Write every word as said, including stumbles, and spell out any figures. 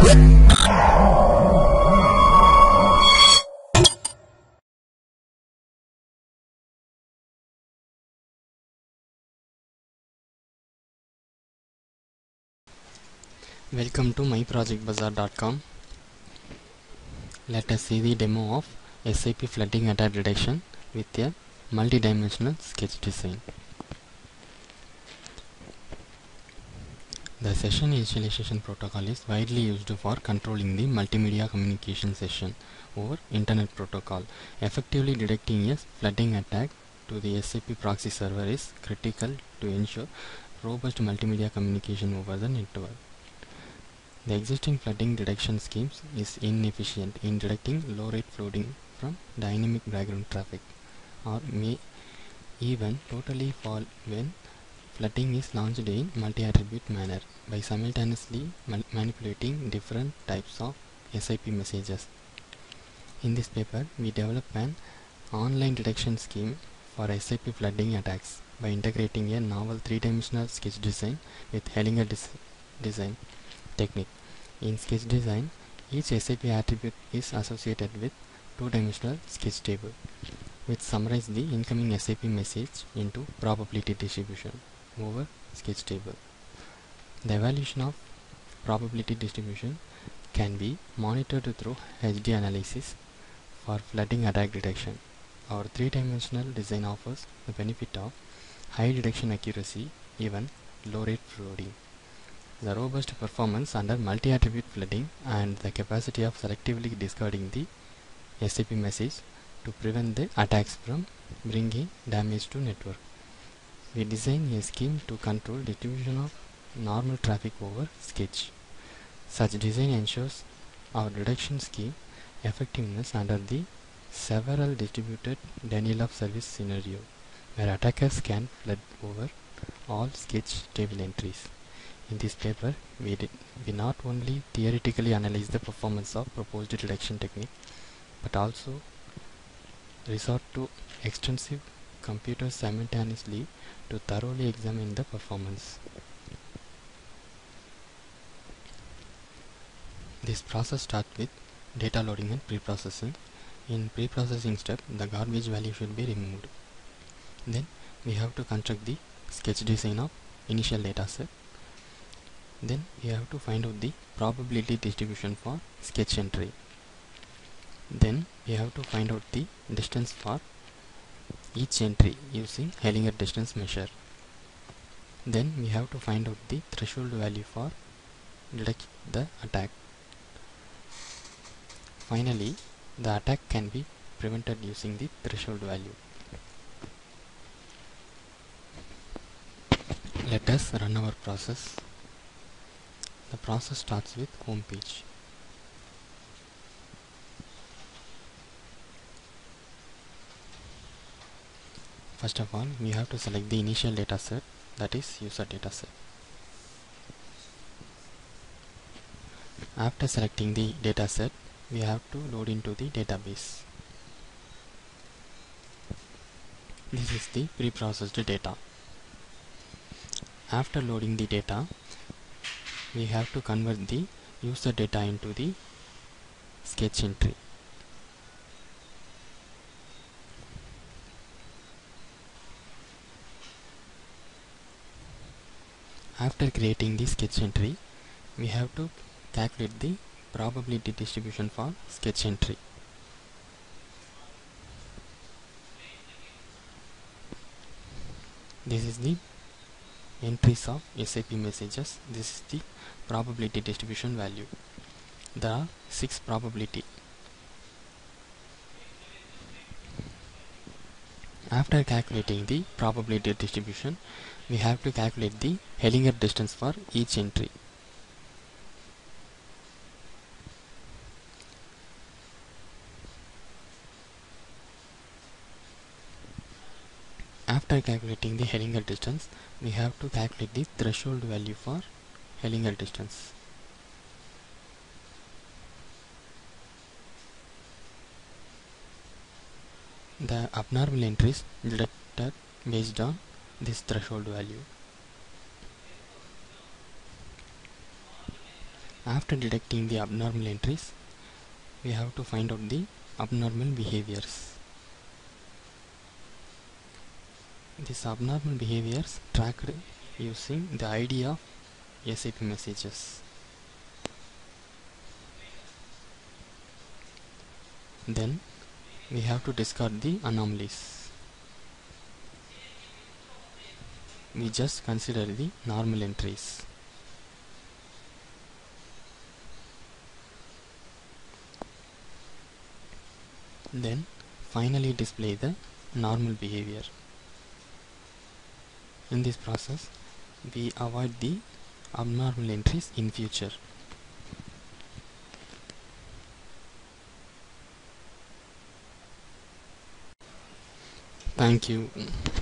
Welcome to my project bazaar dot com. Let us see the demo of S A P flooding attack detection with a multi-dimensional sketch design. The session initialization protocol is widely used for controlling the multimedia communication session over Internet Protocol. Effectively detecting a flooding attack to the S A P proxy server is critical to ensure robust multimedia communication over the network. The existing flooding detection schemes is inefficient in detecting low-rate flooding from dynamic background traffic, or may even totally fall when flooding is launched in multi-attribute manner by simultaneously manipulating different types of S I P messages. In this paper, we develop an online detection scheme for S I P flooding attacks by integrating a novel three-dimensional sketch design with Hellinger design technique. In sketch design, each S I P attribute is associated with two-dimensional sketch table, which summarizes the incoming S I P message into probability distribution over sketch table. The evaluation of probability distribution can be monitored through H D analysis for flooding attack detection. Our three-dimensional design offers the benefit of high detection accuracy, even low-rate flooding, the robust performance under multi-attribute flooding, and the capacity of selectively discarding the S I P message to prevent the attacks from bringing damage to network. We design a scheme to control distribution of normal traffic over sketch. Such design ensures our detection scheme effectiveness under the several distributed denial of service scenario, where attackers can flood over all sketch table entries. In this paper, we, did, we not only theoretically analyze the performance of proposed detection technique, but also resort to extensive computers simultaneously to thoroughly examine the performance. This process starts with data loading and pre-processing. In pre-processing step, the garbage value should be removed. Then we have to construct the sketch design of initial data set. Then we have to find out the probability distribution for sketch entry. Then we have to find out the distance for each entry using Hellinger distance measure. Then we have to find out the threshold value for detect the attack. Finally, the attack can be prevented using the threshold value. Let us run our process. The process starts with home page. First of all, we have to select the initial data set, that is user data set. After selecting the data set, we have to load into the database. This is the pre-processed data. After loading the data, we have to convert the user data into the sketch entry. After creating the sketch entry, we have to calculate the probability distribution for sketch entry. This is the entries of S I P messages. This is the probability distribution value. There are six probability. After calculating the probability distribution, we have to calculate the Hellinger distance for each entry. After calculating the Hellinger distance, we have to calculate the threshold value for Hellinger distance. The abnormal entries detected based on this threshold value. After detecting the abnormal entries, we have to find out the abnormal behaviors. These abnormal behaviors tracked using the I D of S A P messages. Then we have to discard the anomalies. We just consider the normal entries. Then finally display the normal behavior. In this process, we avoid the abnormal entries in future. Thank you.